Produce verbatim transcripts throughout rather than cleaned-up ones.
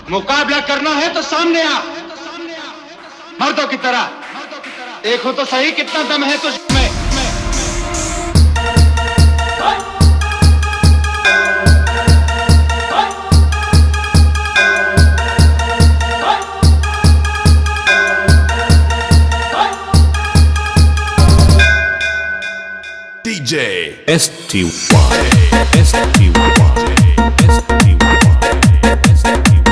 मुकाबला करना है तो सामने आ, मर्दों की तरह। देखो तो सही कितना दम है तुझ में। D J S T Y S T Y S T Y S T Y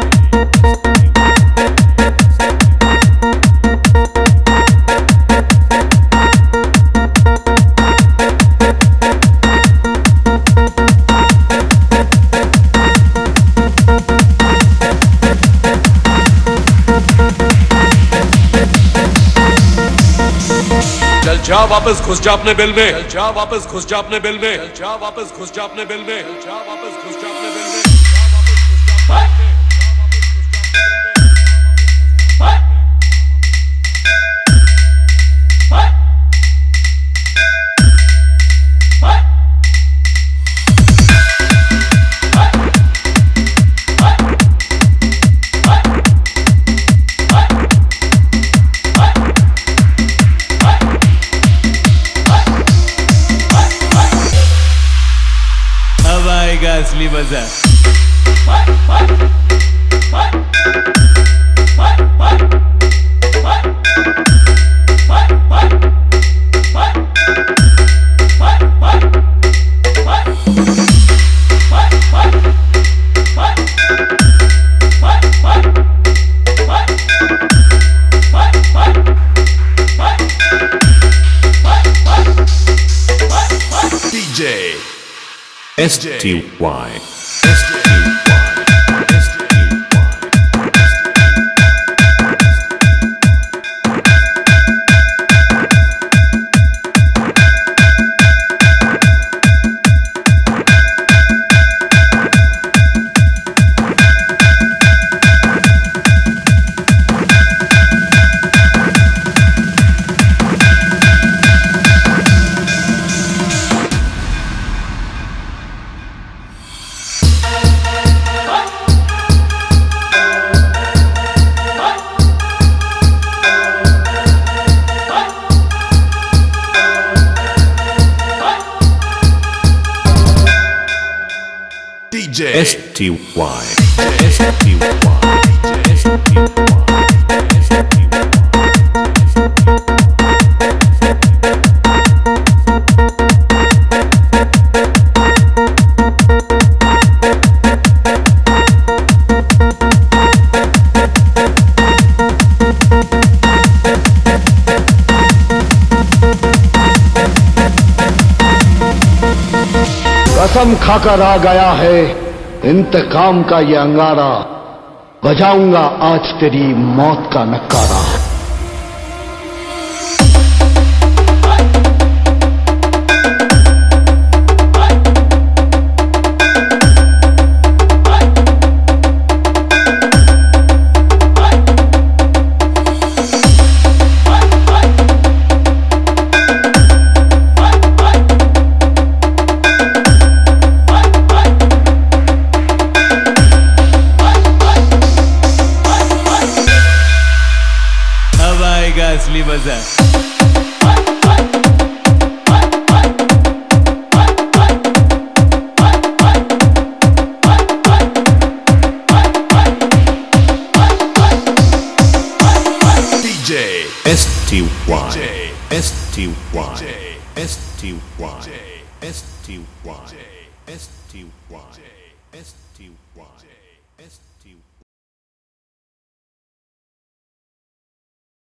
चल जा वापस घुस जा अपने बिल में, चल जा वापस घुस जा अपने बिल में, चल जा वापस घुस जा अपने बिल में, चल जा वापस घुस जा अपने बिल में। असली मजा। D J S T Y D J S T Y S T Y S T Y कसम खाकर आ गया है इंतकाम का ये अंगारा, बजाऊंगा आज तेरी मौत का नक्कारा। असली मजा। D J S T Y S T Y S T Y S T Y S T Y S T Y S